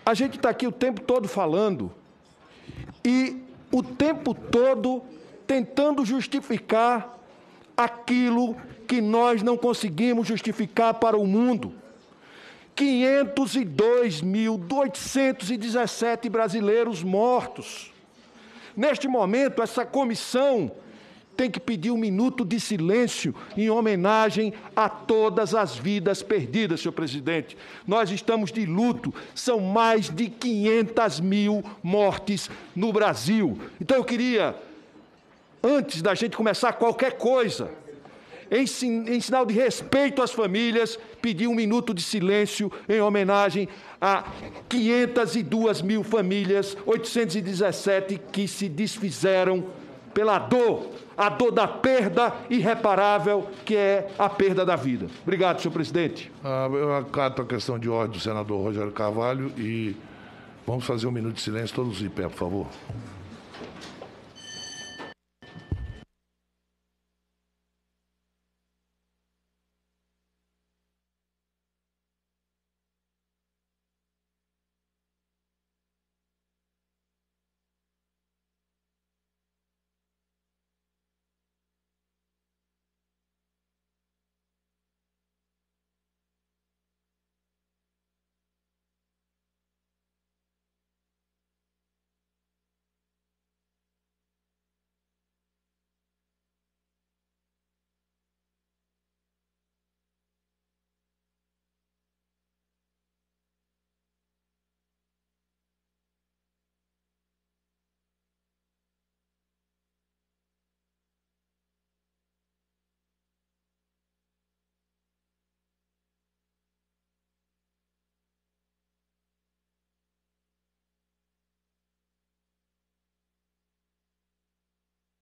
A gente está aqui o tempo todo falando e o tempo todo tentando justificar aquilo que nós não conseguimos justificar para o mundo. 502.817 brasileiros mortos. Neste momento, essa comissão tem que pedir 1 minuto de silêncio em homenagem a todas as vidas perdidas, senhor presidente. Nós estamos de luto, são mais de 500.000 mortes no Brasil. Então eu queria, antes da gente começar qualquer coisa, em sinal de respeito às famílias, pedir 1 minuto de silêncio em homenagem a 502.000 famílias, 817 que se desfizeram pela dor, a dor da perda irreparável, que é a perda da vida. Obrigado, senhor presidente. Eu acato a questão de ordem do senador Rogério Carvalho e vamos fazer 1 minuto de silêncio, todos de pé, por favor.